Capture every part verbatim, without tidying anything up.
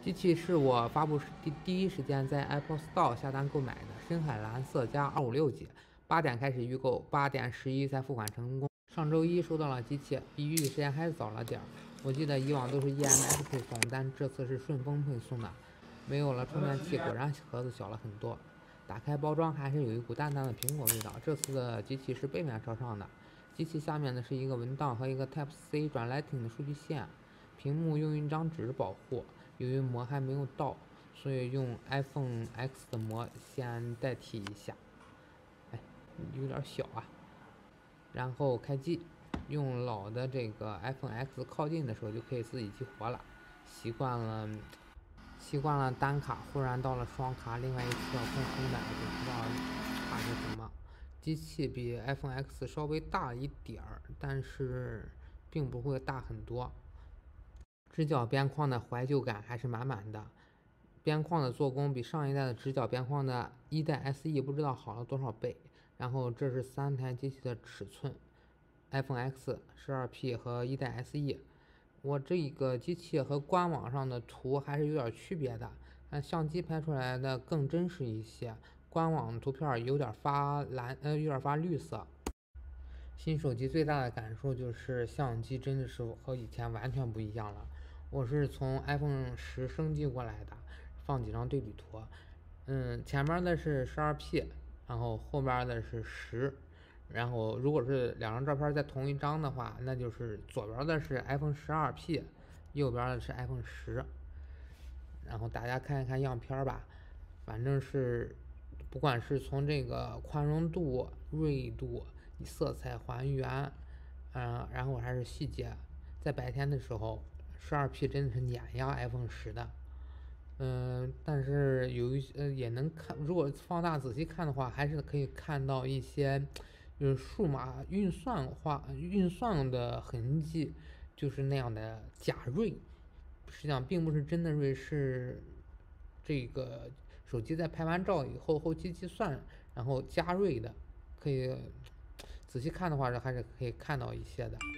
机器是我发布第第一时间在 Apple Store 下单购买的，深海蓝色加二五六 G， 八点开始预购，八点十一才付款成功。上周一收到了机器，比预计时间还早了点儿。我记得以往都是 E M S 配送，但这次是顺丰配送的，没有了充电器，果然盒子小了很多。打开包装还是有一股淡淡的苹果味道。这次的机器是背面朝上的，机器下面呢是一个文档和一个 Type C 转 Lightning 的数据线，屏幕用一张纸保护。由于膜还没有到，所以用 iPhone X 的膜先代替一下。哎，有点小啊。然后开机，用老的这个 iPhone X 靠近的时候就可以自己激活了。习惯了，习惯了单卡，忽然到了双卡，另外一侧空空的，就不知道差些什么。机器比 iPhone X 稍微大一点儿，但是并不会大很多。直角边框的怀旧感还是满满的，边框的做工比上一代的直角边框的一代 S E 不知道好了多少倍。然后这是三台机器的尺寸 ，iPhone X 十二 P 和一代 S E。我这个机器和官网上的图还是有点区别的，但相机拍出来的更真实一些，官网图片有点发蓝，呃，有点发绿色。新手机最大的感受就是相机真的是和以前完全不一样了。我是从 iPhone 十升级过来的，放几张对比图。嗯，前面的是 十二 P， 然后后边的是十。然后如果是两张照片在同一张的话，那就是左边的是 iPhone 十二 P， 右边的是 iPhone 十。然后大家看一看样片吧，反正是不管是从这个宽容度、锐度、色彩还原，嗯、呃，然后还是细节，在白天的时候十二 P 真的是碾压 iPhone 十的。嗯、呃，但是有一些、呃、也能看，如果放大仔细看的话，还是可以看到一些就是数码运算化运算的痕迹，就是那样的假锐，实际上并不是真的锐，是这个手机在拍完照以后后期计算然后加锐的，可以仔细看的话还是可以看到一些的。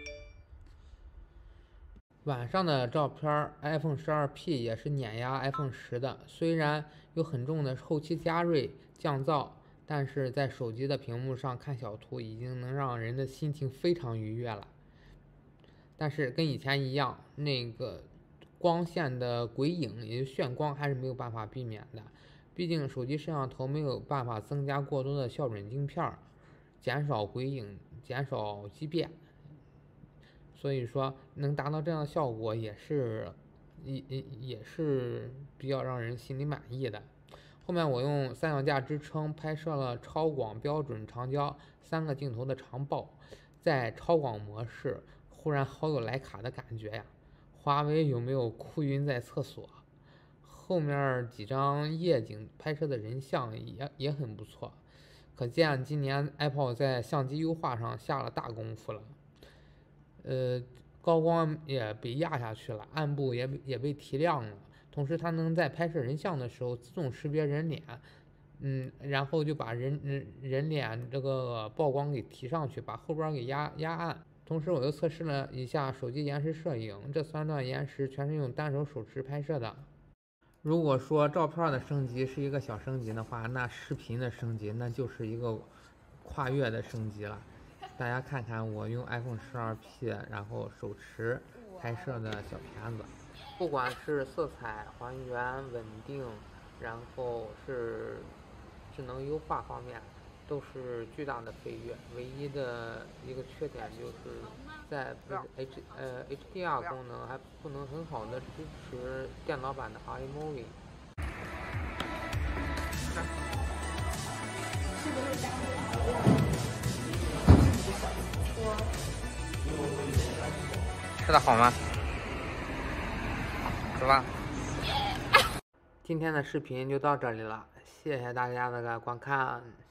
晚上的照片 iPhone 十二 P 也是碾压 iPhone 十的，虽然有很重的后期加锐降噪，但是在手机的屏幕上看小图已经能让人的心情非常愉悦了。但是跟以前一样，那个光线的鬼影也就眩光还是没有办法避免的，毕竟手机摄像头没有办法增加过多的效准镜片，减少鬼影，减少畸变，所以说能达到这样的效果也是也也是比较让人心里满意的。后面我用三脚架支撑拍摄了超广、标准、长焦三个镜头的长曝，在超广模式忽然好有徕卡的感觉呀！华为有没有哭晕在厕所？后面几张夜景拍摄的人像也也很不错，可见今年 Apple 在相机优化上下了大功夫了。呃，高光也被压下去了，暗部也也被提亮了，同时它能在拍摄人像的时候自动识别人脸，嗯，然后就把人人人脸这个曝光给提上去，把后边给压压暗。同时我又测试了一下手机延时摄影，这三段延时全是用单手手持拍摄的。如果说照片的升级是一个小升级的话，那视频的升级那就是一个跨越的升级了。大家看看我用 iPhone 十二 P 然后手持拍摄的小片子，不管是色彩还原稳定，然后是智能优化方面都是巨大的飞跃。唯一的一个缺点就是在 H 呃 H D R 功能还不能很好的支持电脑版的 iMovie。吃的好吗？吃吧。今天的视频就到这里了，谢谢大家的观看。